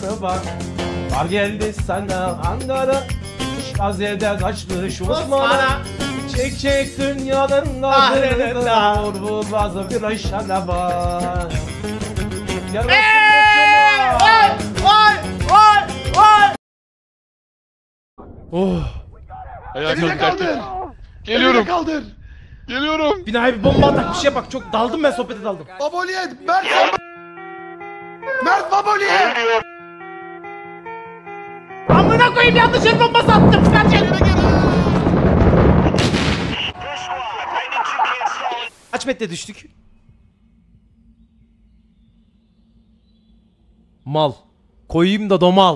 bak. Var geldi sana Ankara. Gazze'de kaçmış Osman'a. Çek dünyanın kahrında. Vurulmaz bir aşağıda var. Oh. Ayağa kaldır. Geliyorum. Kaldır. Geliyorum. Binaya bir bomba atak bir şey bak, çok daldım ben, sohbete daldım. Baboliye, Mert Baboliye. Amına koyayım, yanlış el bombası attım. Kaç metre düştük? Mal. Koyayım da domal.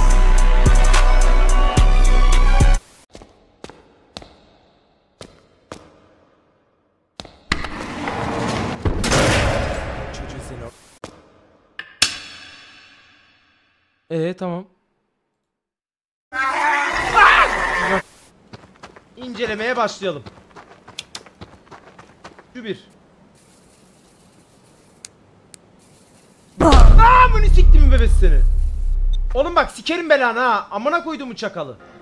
Çocuğu seni. Tamam. İncelemeye başlayalım. Şu bir. Amını siktim bebesi seni. Oğlum bak sikerim belanı ha. Amına koyduğumu çakalı.